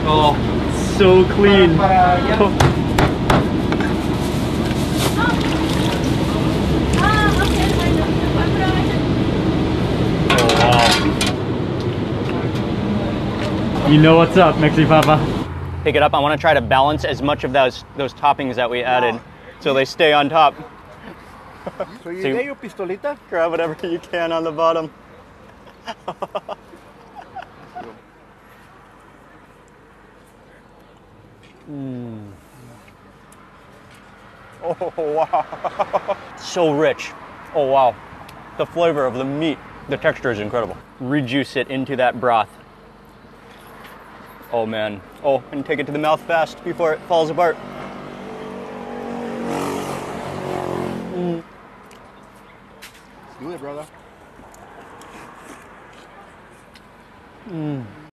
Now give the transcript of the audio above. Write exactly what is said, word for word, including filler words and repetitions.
Oh, so clean. You know what's up, Mexi Papa. Pick it up. I want to try to balance as much of those those toppings that we added so they stay on top. So you So you- get your pistolita? Grab whatever you can on the bottom. mm. Oh, wow. So rich. Oh, wow. The flavor of the meat, the texture is incredible. Rejuice it into that broth. Oh, man. Oh, and take it to the mouth fast before it falls apart. Mm. Do it, brother. Mm.